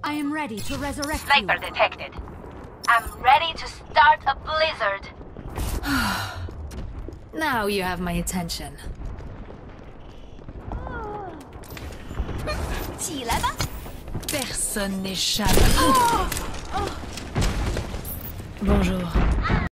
I am ready to resurrect Sniper detected. I'm ready to start a blizzard. Now you have my attention. 起来吧 Personne n'échappe. Bonjour.